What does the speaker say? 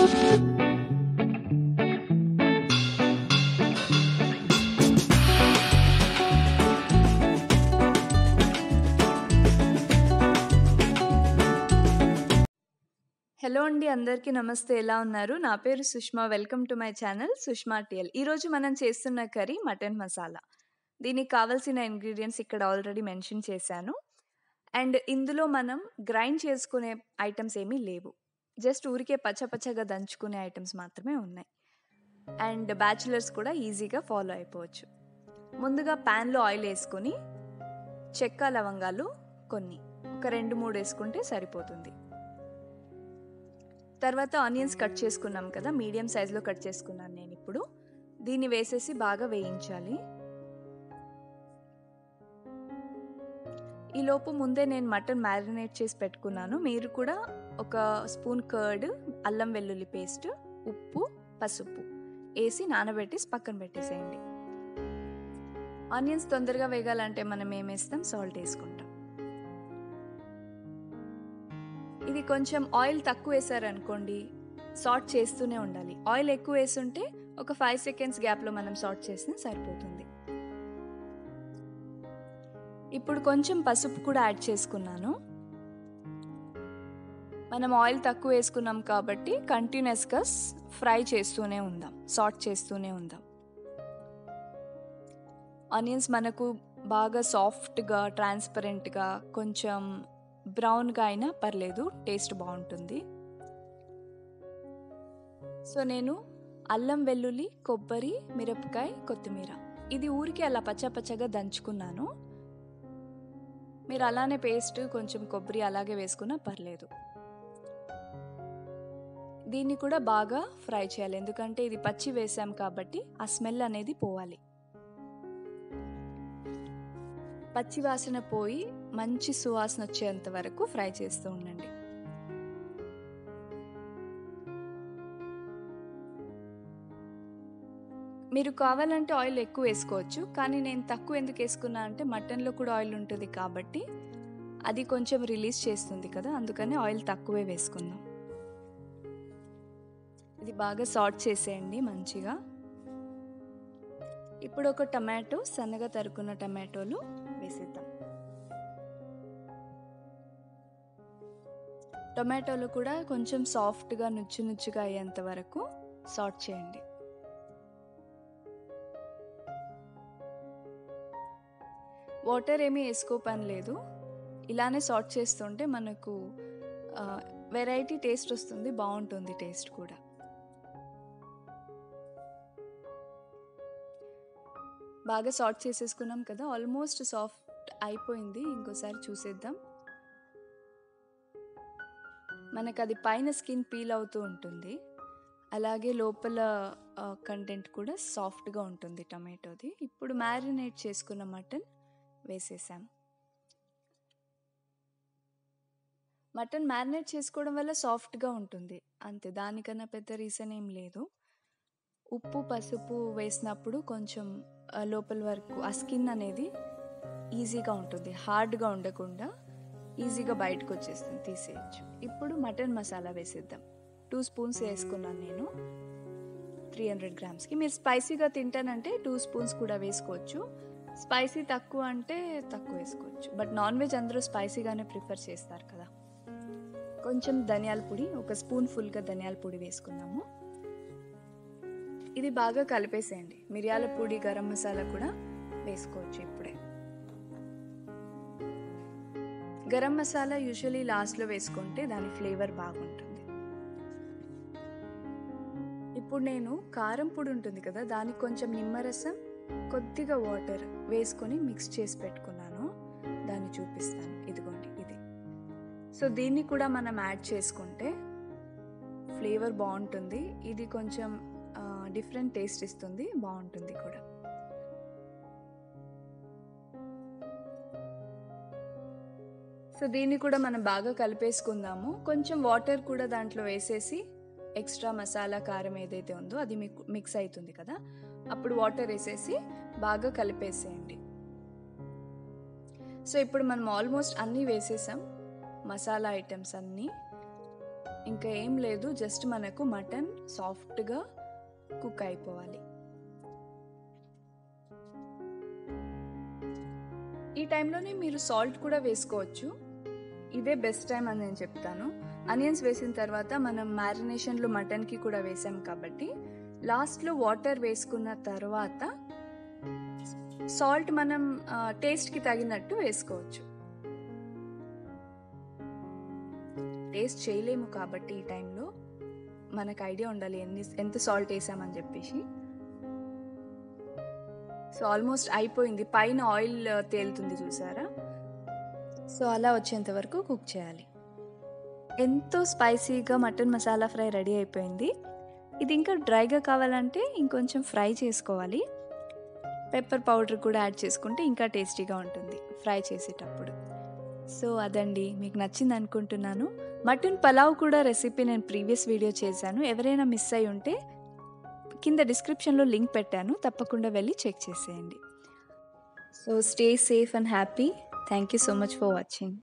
Hello అండి, అందరికీ నమస్తే. ఎలా ఉన్నారు? నా పేరు Sushma. Welcome to my channel Sushma TL. ఈరోజు మనం చేస్తున్న కర్రీ మటన్ మసాలా. దీనికి కావాల్సిన ఇంగ్రీడియంట్స్ ఇక్కడ ఆల్రెడీ మెన్షన్ చేశాను. అండ్ ఇందులో మనం గ్రైండ్ చేసుకునే ఐటమ్స్ ఏమీ లేవు. జస్ట్ ఊరికే పచ్చగా దంచుకునే ఐటమ్స్ మాత్రమే ఉన్నాయి. అండ్ బ్యాచులర్స్ కూడా ఈజీగా ఫాలో అయిపోవచ్చు. ముందుగా ప్యాన్లో ఆయిల్ వేసుకొని చెక్క లవంగాలు కొన్ని ఒక 2-3 వేసుకుంటే సరిపోతుంది. తర్వాత ఆనియన్స్ కట్ చేసుకున్నాం కదా, మీడియం సైజులో కట్ చేసుకున్నాను నేను. ఇప్పుడు దీన్ని వేసేసి బాగా వేయించాలి. ఈలోపు ముందే నేను మటన్ మ్యారినేట్ చేసి పెట్టుకున్నాను. మీరు కూడా ఒక స్పూన్ కర్డ్, అల్లం వెల్లుల్లి పేస్ట్, ఉప్పు, పసుపు వేసి నానబెట్టి పక్కన పెట్టేసేయండి. ఆనియన్స్ తొందరగా వేగాలంటే మనం ఏం వేస్తాం? సాల్ట్ వేసుకుంటాం. ఇది కొంచెం ఆయిల్ తక్కువ వేసారనుకోండి, సాట్ చేస్తూనే ఉండాలి. ఆయిల్ ఎక్కువ వేసుంటే ఒక 5 సెకండ్స్ గ్యాప్లో మనం సాట్ చేసినా సరిపోతుంది. ఇప్పుడు కొంచెం పసుపు కూడా యాడ్ చేసుకున్నాను. మనం ఆయిల్ తక్కువ వేసుకున్నాం కాబట్టి కంటిన్యూస్గా ఫ్రై చేస్తూనే ఉందాం, సాట్ చేస్తూనే ఉందాం. ఆనియన్స్ మనకు బాగా సాఫ్ట్గా, ట్రాన్స్పరెంట్గా, కొంచెం బ్రౌన్గా అయినా పర్లేదు, టేస్ట్ బాగుంటుంది. సో నేను అల్లం వెల్లుల్లి, కొబ్బరి, మిరపకాయ, కొత్తిమీర ఇది ఊరికి అలా పచ్చగా దంచుకున్నాను. మీరు అలానే పేస్ట్ కొంచెం కొబ్బరి అలాగే వేసుకున్నా పర్లేదు. దీన్ని కూడా బాగా ఫ్రై చేయాలి, ఎందుకంటే ఇది పచ్చి వేసాం కాబట్టి ఆ స్మెల్ అనేది పోవాలి. పచ్చి వాసన పోయి మంచి సువాసన వచ్చేంత వరకు ఫ్రై చేస్తూ ఉండండి. మీరు కావాలంటే ఆయిల్ ఎక్కువ వేసుకోవచ్చు, కానీ నేను తక్కువ ఎందుకు వేసుకున్నా అంటే మటన్లో కూడా ఆయిల్ ఉంటుంది కాబట్టి అది కొంచెం రిలీజ్ చేస్తుంది కదా, అందుకని ఆయిల్ తక్కువే వేసుకుందాం. ఇది బాగా సాట్ చేసేయండి మంచిగా. ఇప్పుడు ఒక టమాటో, సన్నగా తరుక్కున్న టమాటోలు వేసేద్దాం. టొమాటోలు కూడా కొంచెం సాఫ్ట్గా, నుచ్చుగా అయ్యేంత వరకు సాట్ చేయండి. వాటర్ ఏమీ వేసుకో పని లేదు, ఇలానే సాట్ చేస్తుంటే మనకు వెరైటీ టేస్ట్ వస్తుంది, బాగుంటుంది టేస్ట్ కూడా. బాగా సాట్ చేసేసుకున్నాం కదా, ఆల్మోస్ట్ సాఫ్ట్ అయిపోయింది. ఇంకోసారి చూసేద్దాం. మనకు అది పైన స్కిన్ పీల్ అవుతూ ఉంటుంది, అలాగే లోపల కంటెంట్ కూడా సాఫ్ట్గా ఉంటుంది టమాటోది. ఇప్పుడు మ్యారినేట్ చేసుకున్న మటన్ వేసేసాం. మటన్ మ్యారినేట్ చేసుకోవడం వల్ల సాఫ్ట్గా ఉంటుంది అంతే, దానికన్నా పెద్ద రీజన్ ఏం లేదు. ఉప్పు, పసుపు వేసినప్పుడు కొంచెం లోపల వరకు ఆ స్కిన్ అనేది ఈజీగా ఉంటుంది, హార్డ్గా ఉండకుండా ఈజీగా బయటకు వచ్చేస్తుంది, తీసేయచ్చు. ఇప్పుడు మటన్ మసాలా వేసేద్దాం. 2 స్పూన్స్ వేసుకున్నాను నేను 300 గ్రామ్స్కి. మీరు స్పైసీగా తింటానంటే 2 స్పూన్స్ కూడా వేసుకోవచ్చు, స్పైసీ తక్కువ అంటే తక్కువ వేసుకోవచ్చు. బట్ నాన్ వెజ్ అందరూ స్పైసీగానే ప్రిఫర్ చేస్తారు కదా. కొంచెం ధనియాల పొడి, ఒక స్పూన్ ఫుల్గా ధనియాల పొడి వేసుకున్నాము. ఇది బాగా కలిపేసేయండి. మిరియాల పొడి, గరం మసాలా కూడా వేసుకోవచ్చు ఇప్పుడే. గరం మసాలా యూజువలీ లాస్ట్లో వేసుకుంటే దాని ఫ్లేవర్ బాగుంటుంది. ఇప్పుడు నేను కారం పొడి ఉంటుంది కదా, దానికి కొంచెం నిమ్మరసం, కొద్దిగా వాటర్ వేసుకొని మిక్స్ చేసి పెట్టుకున్నాను, దాన్ని చూపిస్తాను. ఇదిగోండి ఇది. సో దీన్ని కూడా మనం యాడ్ చేసుకుంటే ఫ్లేవర్ బాగుంటుంది. ఇది కొంచెం డిఫరెంట్ టేస్ట్ ఇస్తుంది, బాగుంటుంది కూడా. సో దీన్ని కూడా మనం బాగా కలిపేసుకుందాము. కొంచెం వాటర్ కూడా దాంట్లో వేసేసి ఎక్స్ట్రా మసాలా, కారం ఏదైతే ఉందో అది మీకు మిక్స్ అవుతుంది కదా, అప్పుడు వాటర్ వేసేసి బాగా కలిపేసేయండి. సో ఇప్పుడు మనం ఆల్మోస్ట్ అన్నీ వేసేసాం, మసాలా ఐటమ్స్ అన్నీ. ఇంకా ఏం లేదు, జస్ట్ మనకు మటన్ సాఫ్ట్గా కుక్ అయిపోవాలి. ఈ టైంలోనే మీరు సాల్ట్ కూడా వేసుకోవచ్చు. ఇదే బెస్ట్ టైం అని నేను చెప్తాను. ఆనియన్స్ వేసిన తర్వాత మనం మ్యారినేషన్లో మటన్కి కూడా వేసాం కాబట్టి లాస్ట్లో వాటర్ వేసుకున్న తర్వాత సాల్ట్ మనం టేస్ట్కి తగినట్టు వేసుకోవచ్చు. టేస్ట్ చేయలేము కాబట్టి ఈ టైంలో మనకు ఐడియా ఉండాలి ఎంత సాల్ట్ వేసామని చెప్పేసి. సో ఆల్మోస్ట్ అయిపోయింది, పైన ఆయిల్ తేలుతుంది చూసారా. సో అలా వచ్చేంత వరకు కుక్ చేయాలి. ఎంతో స్పైసీగా మటన్ మసాలా ఫ్రై రెడీ అయిపోయింది. ఇది ఇంకా డ్రైగా కావాలంటే ఇంకొంచెం ఫ్రై చేసుకోవాలి. పెప్పర్ పౌడర్ కూడా యాడ్ చేసుకుంటే ఇంకా టేస్టీగా ఉంటుంది ఫ్రై చేసేటప్పుడు. సో అదండి, మీకు నచ్చింది అనుకుంటున్నాను. మటన్ పలావ్ కూడా రెసిపీ నేను ప్రీవియస్ వీడియో చేశాను. ఎవరైనా మిస్ అయి ఉంటే కింద డిస్క్రిప్షన్లో లింక్ పెట్టాను, తప్పకుండా వెళ్ళి చెక్ చేసేయండి. So stay safe and happy. Thank you so much for watching.